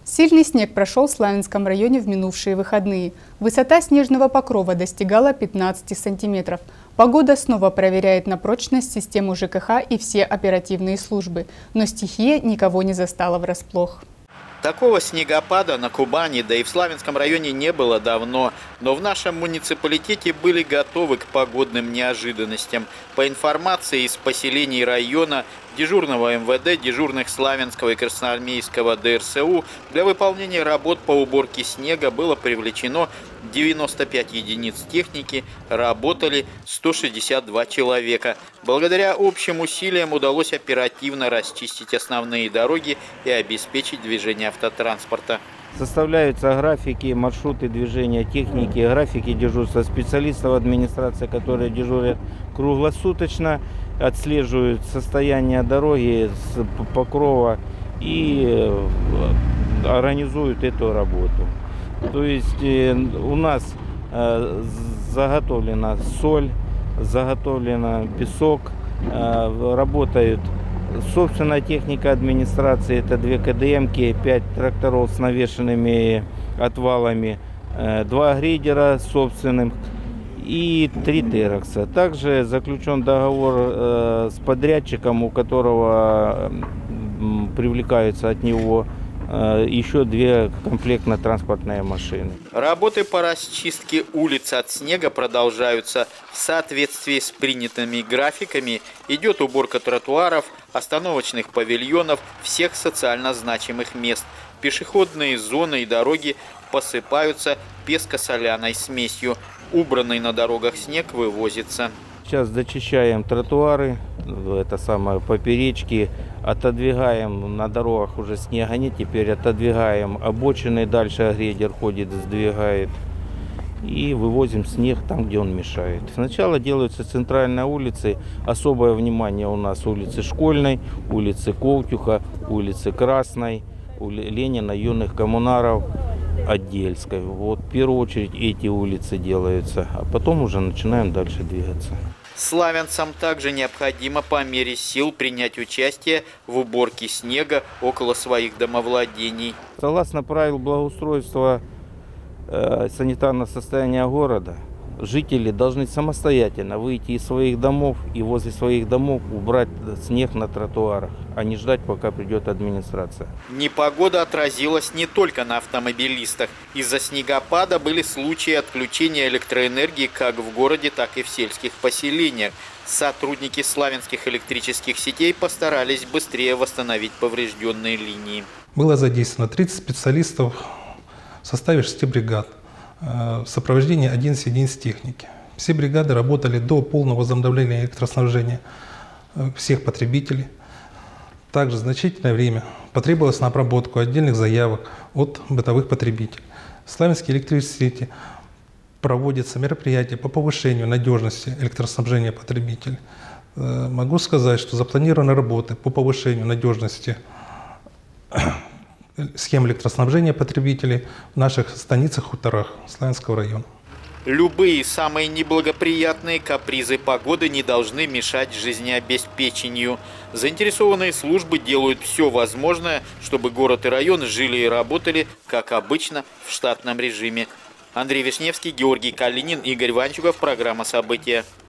Сильный снег прошел в Славянском районе в минувшие выходные. Высота снежного покрова достигала 15 сантиметров. Погода снова проверяет на прочность систему ЖКХ и все оперативные службы. Но стихия никого не застала врасплох. Такого снегопада на Кубани, да и в Славянском районе не было давно. Но в нашем муниципалитете были готовы к погодным неожиданностям. По информации из поселений района, дежурного МВД, дежурных Славянского и Красноармейского ДРСУ, для выполнения работ по уборке снега было привлечено 95 единиц техники, работали 162 человека. Благодаря общим усилиям удалось оперативно расчистить основные дороги и обеспечить движение автотранспорта. Составляются графики, маршруты движения техники, графики дежурства специалистов администрации, которые дежурят круглосуточно, отслеживают состояние дороги с покрова и организуют эту работу. То есть у нас заготовлена соль, заготовлена песок, работают собственная техника администрации, это 2 КДМки, 5 тракторов с навешенными отвалами, 2 грейдера собственных и 3 теракса. Также заключен договор с подрядчиком, у которого привлекаются от него еще 2 комплектно-транспортные машины. Работы по расчистке улиц от снега продолжаются. В соответствии с принятыми графиками идет уборка тротуаров, остановочных павильонов, всех социально значимых мест. Пешеходные зоны и дороги посыпаются песко-соляной смесью. Убранный на дорогах снег вывозится. Сейчас зачищаем тротуары, это самое, поперечки, отодвигаем, на дорогах уже снега нет, теперь отодвигаем обочины, дальше грейдер ходит, сдвигает. И вывозим снег там, где он мешает. Сначала делаются центральные улицы, особое внимание у нас улицы Школьной, улицы Ковтюха, улицы Красной, Ленина, Юных Коммунаров, Отдельской. Вот в первую очередь эти улицы делаются, а потом уже начинаем дальше двигаться. Славянцам также необходимо по мере сил принять участие в уборке снега около своих домовладений. Согласно правилам благоустройства санитарного состояния города, жители должны самостоятельно выйти из своих домов и возле своих домов убрать снег на тротуарах, а не ждать, пока придет администрация. Непогода отразилась не только на автомобилистах. Из-за снегопада были случаи отключения электроэнергии как в городе, так и в сельских поселениях. Сотрудники славянских электрических сетей постарались быстрее восстановить поврежденные линии. Было задействовано 30 специалистов в составе 6 бригад. В сопровождении 11 единиц техники. Все бригады работали до полного возобновления электроснабжения всех потребителей. Также значительное время потребовалось на обработку отдельных заявок от бытовых потребителей. В Славянской электрической сети проводятся мероприятия по повышению надежности электроснабжения потребителей. Могу сказать, что запланированы работы по повышению надежности схем электроснабжения потребителей в наших станицах, хуторах Славянского района. Любые самые неблагоприятные капризы погоды не должны мешать жизнеобеспечению. Заинтересованные службы делают все возможное, чтобы город и район жили и работали, как обычно, в штатном режиме. Андрей Вишневский, Георгий Калинин, Игорь Ванчугов. Программа «События».